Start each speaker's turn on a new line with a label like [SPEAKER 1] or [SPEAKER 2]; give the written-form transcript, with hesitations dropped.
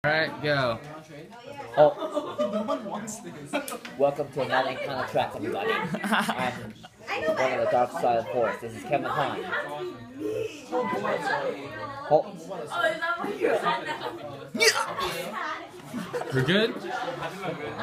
[SPEAKER 1] Alright, go.
[SPEAKER 2] Oh, welcome to another encounter track, everybody. I'm one of the dark side of the force. This is Kevin Hahn. Oh.
[SPEAKER 1] We're good?